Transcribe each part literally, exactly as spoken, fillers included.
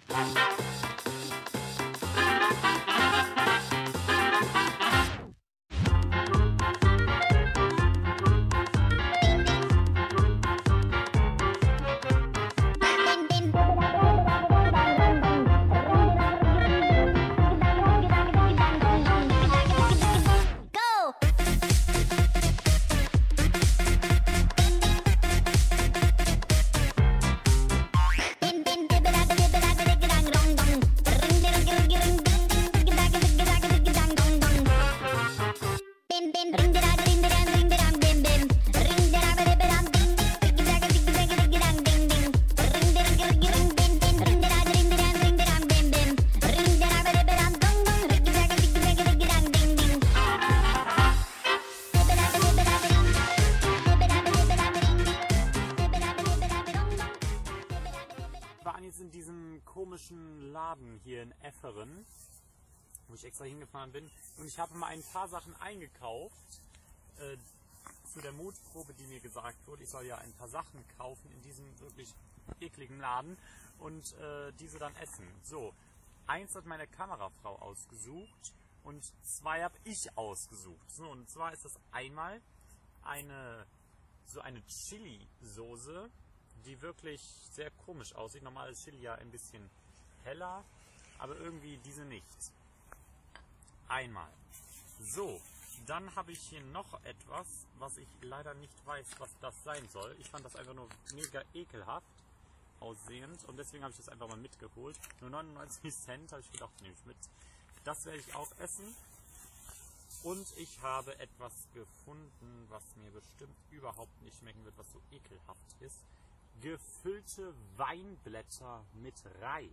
In diesem komischen Laden hier in Efferen, wo ich extra hingefahren bin, und ich habe mal ein paar Sachen eingekauft äh, zu der Mutprobe, die mir gesagt wurde, ich soll ja ein paar Sachen kaufen in diesem wirklich ekligen Laden und äh, diese dann essen. So, eins hat meine Kamerafrau ausgesucht und zwei habe ich ausgesucht. So, und zwar ist das einmal eine so eine Chili-Soße, die wirklich sehr komisch aussieht. Normal ist Chili ja ein bisschen heller, aber irgendwie diese nicht. Einmal. So, dann habe ich hier noch etwas, was ich leider nicht weiß, was das sein soll. Ich fand das einfach nur mega ekelhaft aussehend und deswegen habe ich das einfach mal mitgeholt. Nur neunundneunzig Cent, habe ich gedacht, nehme ich mit. Das werde ich auch essen. Und ich habe etwas gefunden, was mir bestimmt überhaupt nicht schmecken wird, was so ekelhaft ist. Gefüllte Weinblätter mit Reis.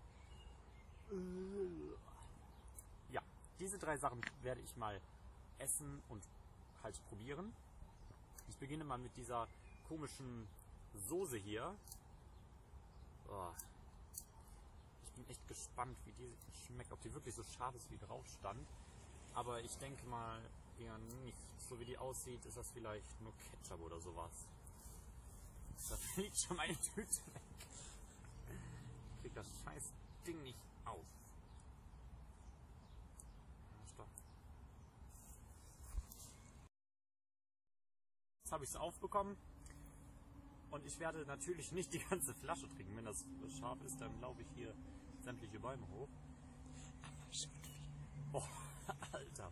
Ja, diese drei Sachen werde ich mal essen und halt probieren. Ich beginne mal mit dieser komischen Soße hier. Oh. Ich bin echt gespannt, wie die schmeckt. Ob die wirklich so scharf ist, wie drauf stand. Aber ich denke mal eher nicht. So wie die aussieht, ist das vielleicht nur Ketchup oder sowas. Da fliegt schon meine Tüte weg. Ich krieg das scheiß Ding nicht auf. Stopp. Jetzt habe ich es aufbekommen. Und ich werde natürlich nicht die ganze Flasche trinken. Wenn das scharf ist, dann laufe ich hier sämtliche Bäume hoch. Aber schon viel. Boah, Alter.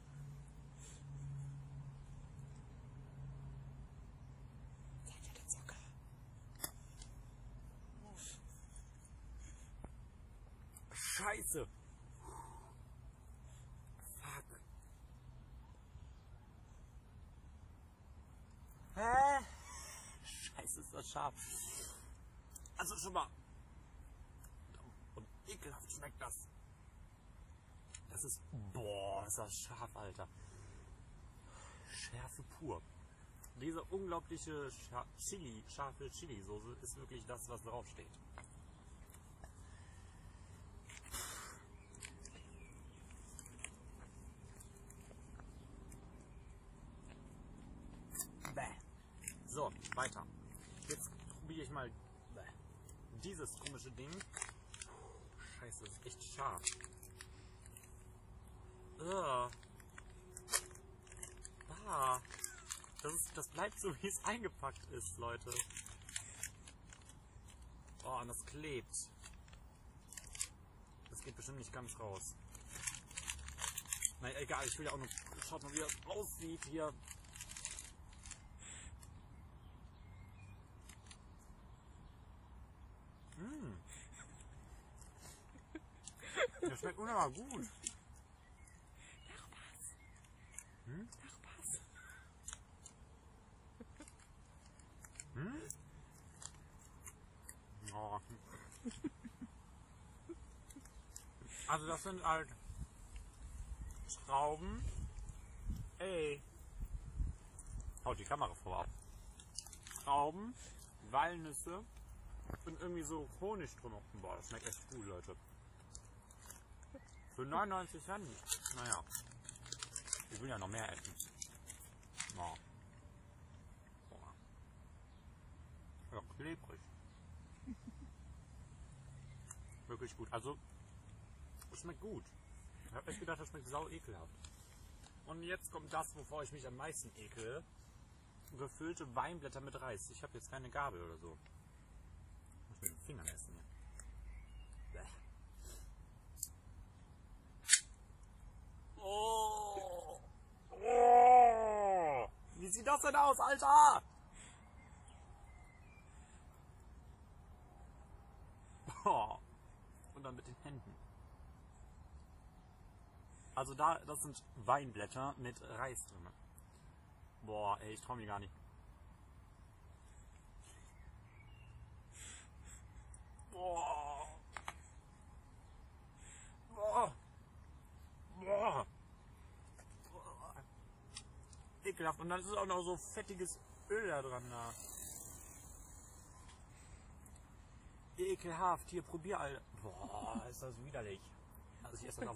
Scheiße! Fuck! Hä? Scheiße, ist das scharf. Also schon mal. Und ekelhaft schmeckt das. Das ist. Boah, ist das scharf, Alter. Schärfe pur. Diese unglaubliche Scha Chili, scharfe Chili-Soße ist wirklich das, was draufsteht. So, weiter. Jetzt probiere ich mal dieses komische Ding. Scheiße, das ist echt scharf. Ugh. Ah. Das, ist, das bleibt so, wie es eingepackt ist, Leute. Oh, und das klebt. Das geht bestimmt nicht ganz raus. Nein, egal, ich will ja auch nur... Schaut mal, wie das aussieht hier. Mmh. Das schmeckt unnormal gut. Nach was? Hm? Nach was? Hm? Oh. Also das sind halt Trauben. Ey. Haut die Kamera vor ab. Trauben, Walnüsse und irgendwie so Honig drum. Boah, das schmeckt echt gut, Leute. Für neunundneunzig Cent. Naja. Ich will ja noch mehr essen. Oh. Boah. Ja, klebrig. Wirklich gut. Also, es schmeckt gut. Ich habe echt gedacht, das schmeckt sau ekelhaft. Und jetzt kommt das, wovor ich mich am meisten ekle. Gefüllte Weinblätter mit Reis. Ich habe jetzt keine Gabel oder so. Ich muss mit den Fingern essen. Bäh. Oh. Oh. Wie sieht das denn aus, Alter? Oh. Und dann mit den Händen. Also da, das sind Weinblätter mit Reis drin. Boah, ey, ich trau mir gar nicht. Boah. Boah. Boah. Boah. Ekelhaft. Und dann ist auch noch so fettiges Öl da dran. Da. Ekelhaft. Hier, probier all. Boah, ist das widerlich. Also ich esse das auch.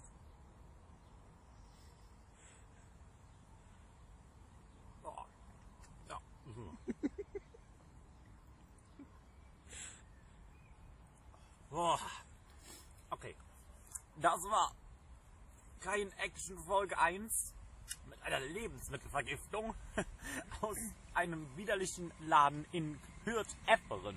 Boah. Ja. Mhm. Boah. Okay. Das war kein Action Folge eins mit einer Lebensmittelvergiftung aus einem widerlichen Laden in Hürth-Efferen.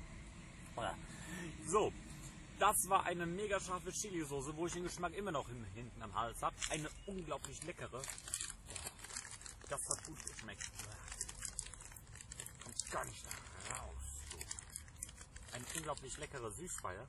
So, das war eine mega scharfe Chili-Soße, wo ich den Geschmack immer noch hinten am Hals habe. Eine unglaublich leckere. Das hat gut geschmeckt. Kommt gar nicht da raus. So. Eine unglaublich leckere Süßspeise.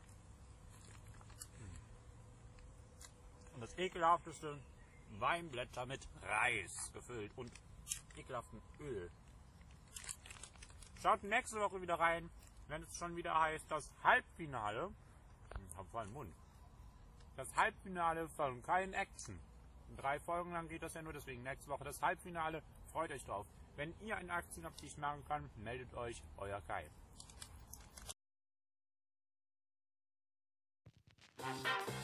Und das ekelhafteste, Weinblätter mit Reis gefüllt und ekelhaftem Öl. Schaut nächste Woche wieder rein, wenn es schon wieder heißt, das Halbfinale. Ich hab voll den Mund. Das Halbfinale von Kein Action. In drei Folgen lang geht das ja nur, deswegen nächste Woche das Halbfinale. Freut euch drauf. Wenn ihr eine Aktion habt, die ich machen kann, meldet euch, euer Kai.